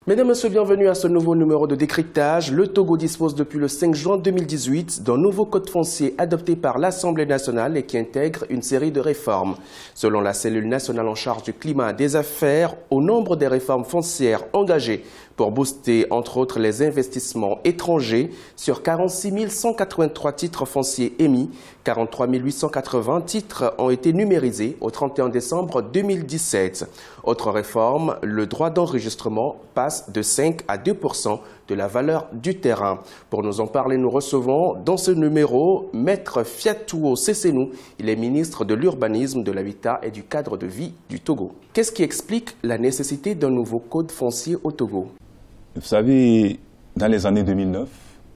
Mesdames et messieurs, bienvenue à ce nouveau numéro de décryptage. Le Togo dispose depuis le 5 juin 2018 d'un nouveau code foncier adopté par l'Assemblée nationale et qui intègre une série de réformes. Selon la cellule nationale en charge du climat et des affaires, au nombre des réformes foncières engagées pour booster, entre autres, les investissements étrangers, sur 46 183 titres fonciers émis, 43 880 titres ont été numérisés au 31 décembre 2017. Autre réforme, le droit d'enregistrement passe de 5 à 2% de la valeur du terrain. Pour nous en parler, nous recevons dans ce numéro Maître Fiatouo Sessenou. Il est ministre de l'Urbanisme, de l'Habitat et du Cadre de vie du Togo. Qu'est-ce qui explique la nécessité d'un nouveau code foncier au Togo? Vous savez, dans les années 2009,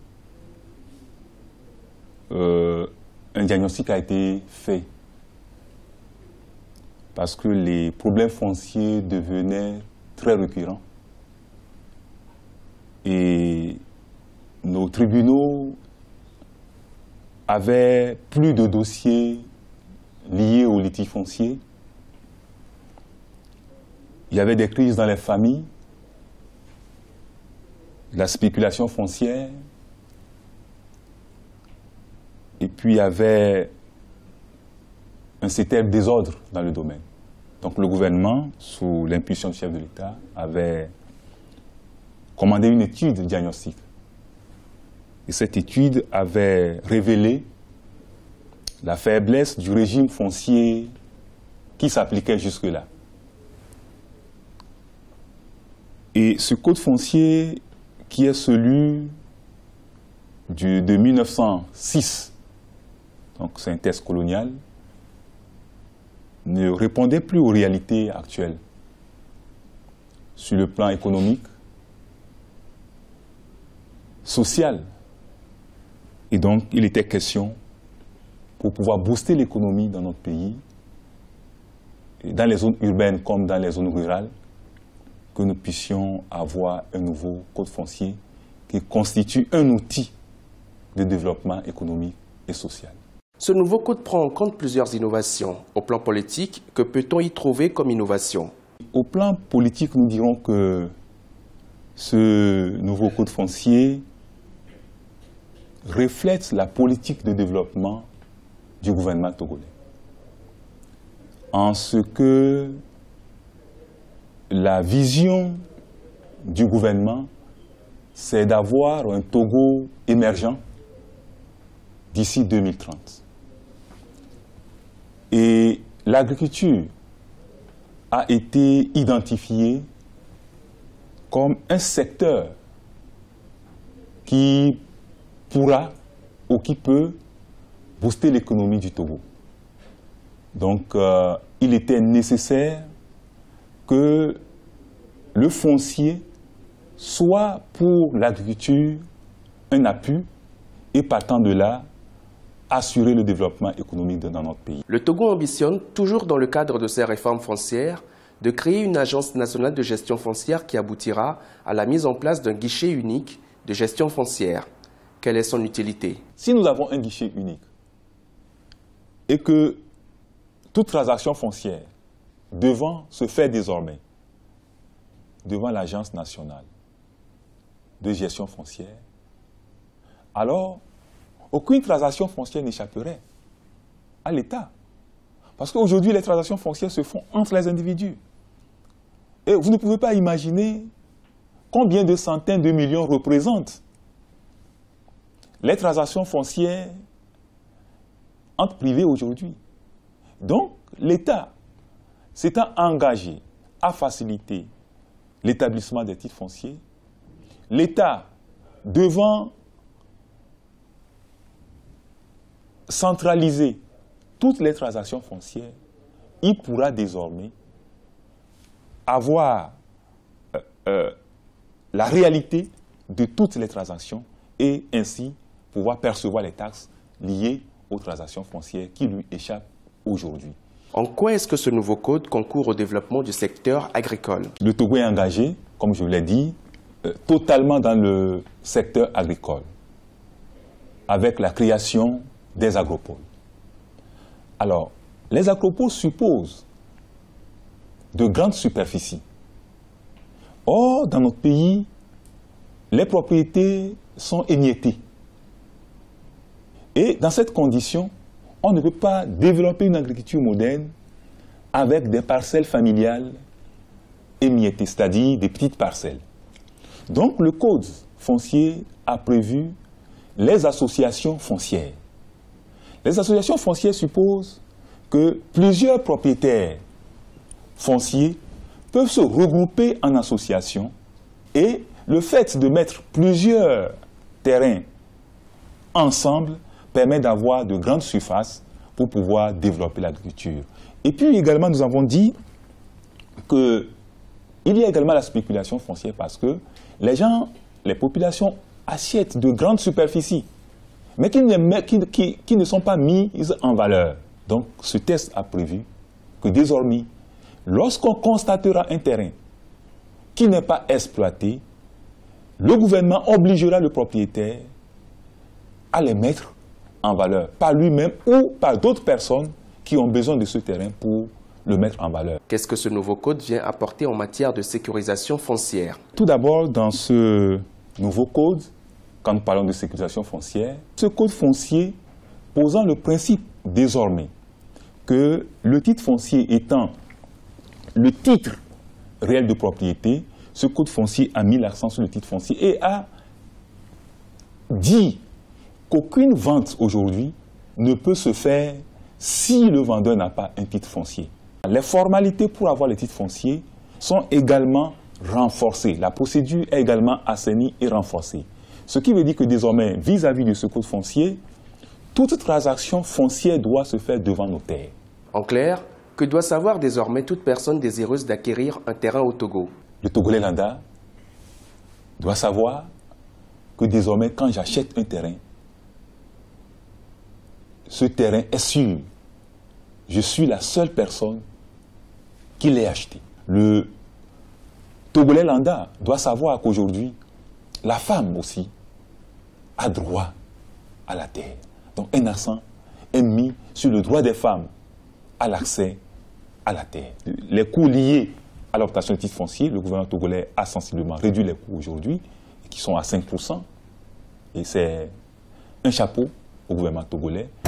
un diagnostic a été fait parce que les problèmes fonciers devenaient très récurrents. Et nos tribunaux avaient plus de dossiers liés aux litiges fonciers. Il y avait des crises dans les familles, la spéculation foncière, et puis il y avait un certain désordre dans le domaine. Donc le gouvernement, sous l'impulsion du chef de l'État, avait commandé une étude diagnostique. Et cette étude avait révélé la faiblesse du régime foncier qui s'appliquait jusque-là. Et ce code foncier, qui est celui de 1906, donc c'est un texte colonial, ne répondait plus aux réalités actuelles sur le plan économique, social. Et donc, il était question, pour pouvoir booster l'économie dans notre pays, dans les zones urbaines comme dans les zones rurales, que nous puissions avoir un nouveau code foncier qui constitue un outil de développement économique et social. Ce nouveau code prend en compte plusieurs innovations. Au plan politique, que peut-on y trouver comme innovation? Au plan politique, nous dirons que ce nouveau code foncier reflète la politique de développement du gouvernement togolais. En ce que la vision du gouvernement, c'est d'avoir un Togo émergent d'ici 2030. Et l'agriculture a été identifiée comme un secteur qui pourra ou qui peut booster l'économie du Togo. Donc, il était nécessaire que le foncier soit pour l'agriculture un appui et partant de là, assurer le développement économique dans notre pays. Le Togo ambitionne, toujours dans le cadre de ces réformes foncières, de créer une agence nationale de gestion foncière qui aboutira à la mise en place d'un guichet unique de gestion foncière. Quelle est son utilité? Si nous avons un guichet unique et que toute transaction foncière devant se faire désormais devant l'Agence nationale de gestion foncière, alors aucune transaction foncière n'échapperait à l'État. Parce qu'aujourd'hui, les transactions foncières se font entre les individus. Et vous ne pouvez pas imaginer combien de centaines de millions représentent les transactions foncières entre privés aujourd'hui. Donc, l'État s'étant engagé à faciliter l'établissement des titres fonciers, l'État devant centraliser toutes les transactions foncières, il pourra désormais avoir la réalité de toutes les transactions et ainsi pouvoir percevoir les taxes liées aux transactions foncières qui lui échappent aujourd'hui. En quoi est-ce que ce nouveau code concourt au développement du secteur agricole? Le Togo est engagé, comme je l'ai dit, totalement dans le secteur agricole, avec la création des agropoles. Alors, les agropoles supposent de grandes superficies Or, dans notre pays, les propriétés sont émiettées. Et dans cette condition, on ne peut pas développer une agriculture moderne avec des parcelles familiales émiettées, c'est-à-dire des petites parcelles. Donc le Code foncier a prévu les associations foncières. Les associations foncières supposent que plusieurs propriétaires fonciers peuvent se regrouper en association et le fait de mettre plusieurs terrains ensemble permet d'avoir de grandes surfaces pour pouvoir développer l'agriculture. Et puis également, nous avons dit qu'il y a également la spéculation foncière parce que les populations achètent de grandes superficies, mais qui ne sont pas mises en valeur. Donc ce texte a prévu que désormais, lorsqu'on constatera un terrain qui n'est pas exploité, le gouvernement obligera le propriétaire à les mettre en valeur, par lui-même ou par d'autres personnes qui ont besoin de ce terrain pour le mettre en valeur. Qu'est-ce que ce nouveau code vient apporter en matière de sécurisation foncière? Tout d'abord, dans ce nouveau code, quand nous parlons de sécurisation foncière, ce code foncier posant le principe désormais que le titre foncier étant le titre réel de propriété, ce code foncier a mis l'accent sur le titre foncier et a dit qu'aucune vente aujourd'hui ne peut se faire si le vendeur n'a pas un titre foncier. Les formalités pour avoir le titre foncier sont également renforcées. La procédure est également assainie et renforcée. Ce qui veut dire que désormais, vis-à-vis de ce code foncier, toute transaction foncière doit se faire devant notaire. En clair, que doit savoir désormais toute personne désireuse d'acquérir un terrain au Togo? Le Togolais lambda doit savoir que désormais, quand j'achète un terrain, ce terrain est sûr. Je suis la seule personne qui l'ait acheté. Le Togolais lambda doit savoir qu'aujourd'hui, la femme aussi a droit à la terre. Donc un accent est mis sur le droit des femmes à l'accès à la terre. Les coûts liés à l'obtention de titres fonciers, le gouvernement togolais a sensiblement réduit les coûts aujourd'hui, qui sont à 5%. Et c'est un chapeau au gouvernement togolais.